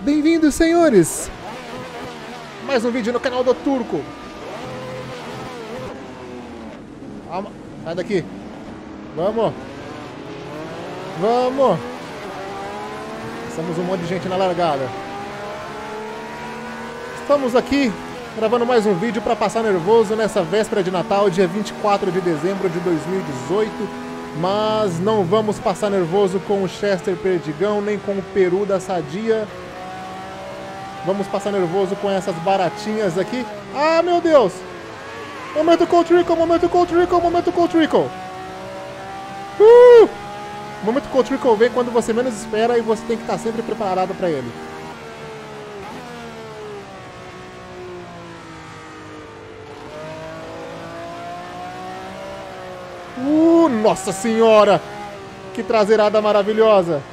Bem-vindos, senhores! Mais um vídeo no canal do Turco. Calma, sai daqui. Vamos! Vamos! Estamos um monte de gente na largada. Estamos aqui gravando mais um vídeo para passar nervoso nessa véspera de Natal, dia 24 de dezembro de 2018. Mas não vamos passar nervoso com o Chester Perdigão, nem com o Peru da Sadia. Vamos passar nervoso com essas baratinhas aqui. Ah, meu Deus! Momento Cold Trickle, momento Cold Trickle, momento Cold Trickle. O momento Cold Trickle vem quando você menos espera e você tem que estar sempre preparado para ele. Nossa Senhora! Que traseirada maravilhosa!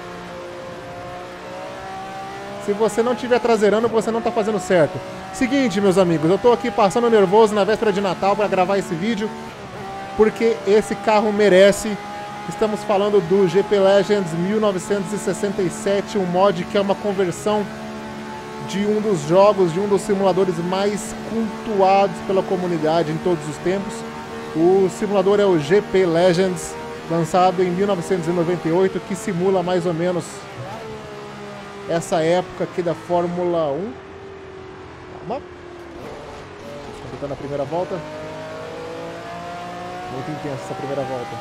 Se você não estiver traseirando, você não está fazendo certo. Seguinte, meus amigos, eu estou aqui passando nervoso na véspera de Natal para gravar esse vídeo, porque esse carro merece. Estamos falando do GP Legends 1967, um mod que é uma conversão de um dos jogos, de um dos simuladores mais cultuados pela comunidade em todos os tempos. O simulador é o GP Legends, lançado em 1998, que simula mais ou menos essa época aqui da Fórmula 1. Calma. Completando a primeira volta. Muito intensa essa primeira volta.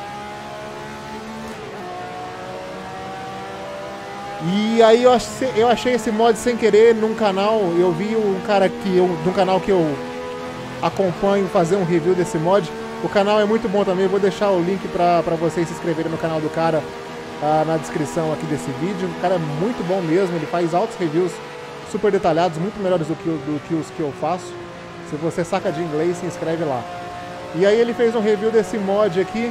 E aí eu achei esse mod sem querer num canal. Eu vi um cara de um canal que eu acompanho fazer um review desse mod. O canal é muito bom também. Eu vou deixar o link para vocês se inscreverem no canal do cara na descrição aqui desse vídeo. O cara é muito bom mesmo, ele faz altos reviews super detalhados, muito melhores do que os que eu faço. Se você saca de inglês, se inscreve lá. E aí ele fez um review desse mod aqui.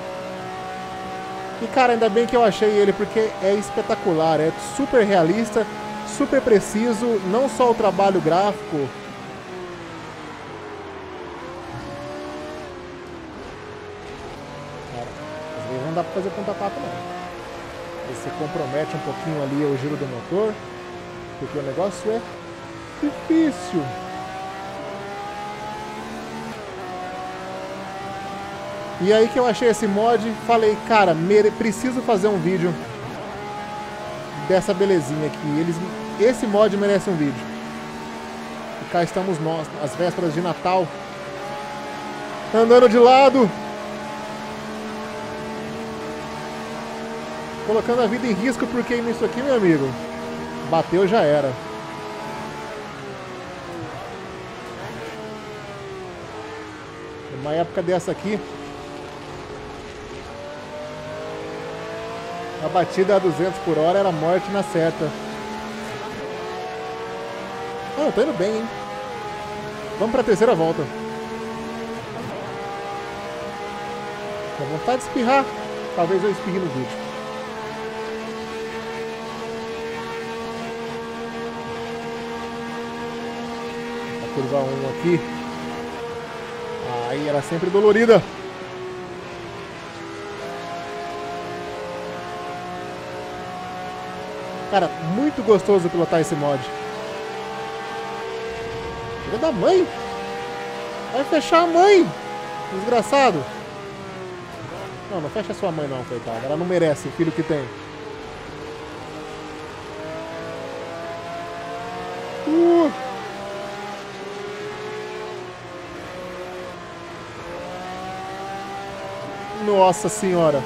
E cara, ainda bem que eu achei ele, porque é espetacular, é super realista, super preciso, não só o trabalho gráfico. Cara, às vezes não dá pra fazer ponta-papo não. Você compromete um pouquinho ali o giro do motor, porque o negócio é difícil. E aí que eu achei esse mod, falei, cara, preciso fazer um vídeo dessa belezinha aqui. Esse mod merece um vídeo. E cá estamos nós, às vésperas de Natal, andando de lado, colocando a vida em risco, porque nisso aqui, meu amigo, bateu já era. Numa época dessa aqui, a batida a 200 por hora era morte na certa. Ah, eu tô indo bem, hein? Vamos pra terceira volta. Dá vontade de espirrar. Talvez eu espirre no vídeo. Curva 1 aqui. Aí era sempre dolorida. Cara, muito gostoso pilotar esse mod. Filha da mãe! Vai fechar a mãe! Desgraçado! Não, não fecha a sua mãe não, coitada. Ela não merece o filho que tem. Nossa Senhora!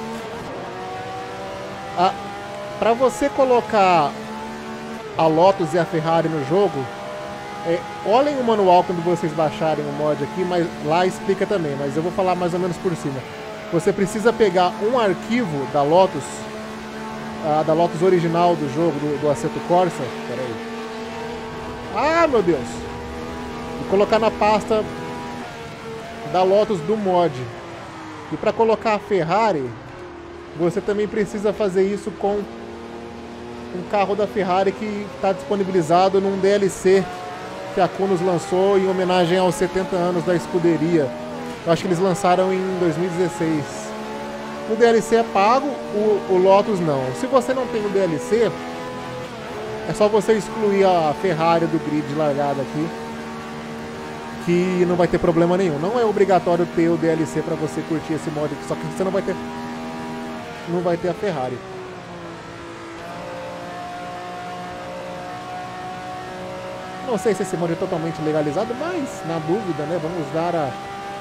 Para você colocar a Lotus e a Ferrari no jogo, olhem o manual quando vocês baixarem o mod aqui, mas lá explica também, mas eu vou falar mais ou menos por cima. Você precisa pegar um arquivo da Lotus original do jogo, do Assetto Corsa. Pera aí. Ah, meu Deus! E colocar na pasta da Lotus do mod. E para colocar a Ferrari, você também precisa fazer isso com um carro da Ferrari que está disponibilizado num DLC que a Kunos lançou em homenagem aos 70 anos da escuderia. Eu acho que eles lançaram em 2016. O DLC é pago, o Lotus não. Se você não tem o DLC, É só você excluir a Ferrari do grid de largada aqui, que não vai ter problema nenhum. Não é obrigatório ter o DLC para você curtir esse mod aqui, só que você não vai ter a Ferrari. Não sei se esse mod é totalmente legalizado, mas na dúvida, né, vamos dar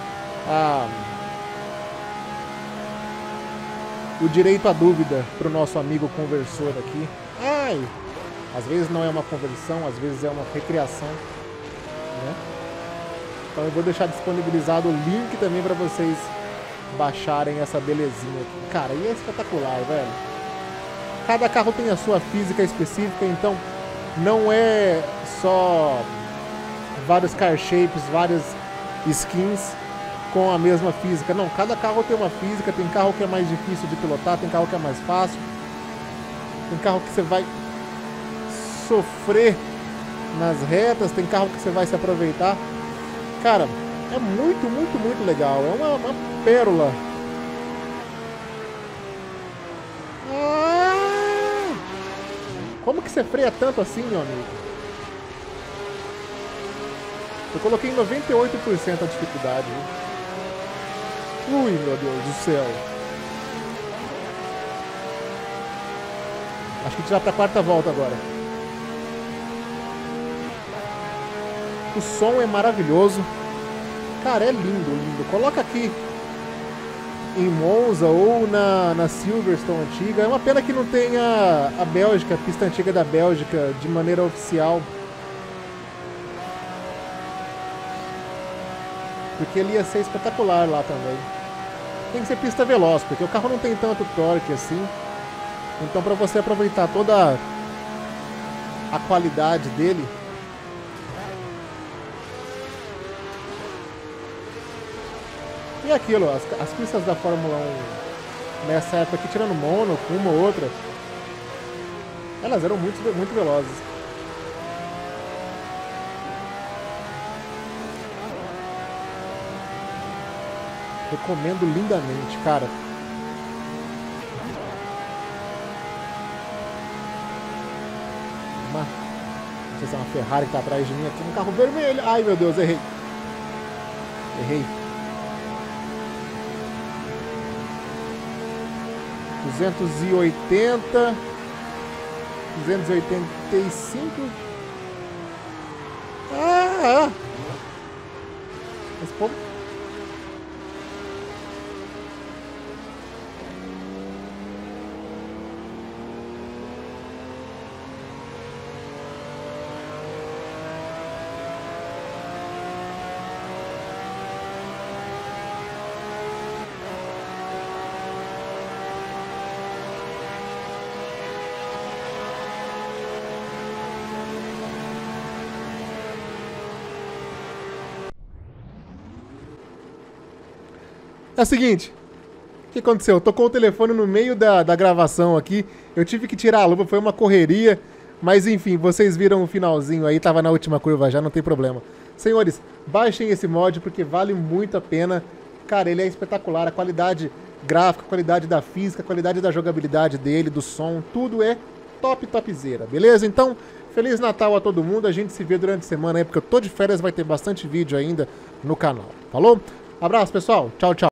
o direito à dúvida para o nosso amigo conversor aqui. Ai, às vezes não é uma conversão, às vezes é uma recriação, né? Então eu vou deixar disponibilizado o link também para vocês baixarem essa belezinha aqui. Cara, e é espetacular, velho. Cada carro tem a sua física específica, então não é só vários car shapes, várias skins com a mesma física. Não, cada carro tem uma física, tem carro que é mais difícil de pilotar, tem carro que é mais fácil, tem carro que você vai sofrer nas retas, tem carro que você vai se aproveitar. Cara, é muito, muito, muito legal. É uma pérola. Como que você freia tanto assim, meu amigo? Eu coloquei em 98% a dificuldade. Ui, meu Deus do céu. Acho que tirar pra quarta volta agora. O som é maravilhoso. Cara, é lindo, lindo. Coloca aqui em Monza ou na Silverstone antiga. É uma pena que não tenha a Bélgica, a pista antiga da Bélgica, de maneira oficial. Porque ele ia ser espetacular lá também. Tem que ser pista veloz, porque o carro não tem tanto torque assim. Então, para você aproveitar toda a qualidade dele, e aquilo, as pistas da Fórmula 1 nessa época aqui, tirando Mônaco, uma ou outra, elas eram muito, muito velozes. Recomendo lindamente, cara. Não sei se é uma Ferrari que tá atrás de mim aqui, um carro vermelho. Ai, meu Deus, errei. Errei. 280, 285. Esse povo. É o seguinte, o que aconteceu? Eu tô com o telefone no meio da gravação aqui, eu tive que tirar a lupa, foi uma correria, mas enfim, vocês viram o finalzinho aí, tava na última curva já, não tem problema. Senhores, baixem esse mod porque vale muito a pena, cara, ele é espetacular, a qualidade gráfica, a qualidade da física, a qualidade da jogabilidade dele, do som, tudo é top, topzera, beleza? Então, Feliz Natal a todo mundo, a gente se vê durante a semana aí, porque eu tô de férias, vai ter bastante vídeo ainda no canal, falou? Abraço, pessoal, tchau, tchau.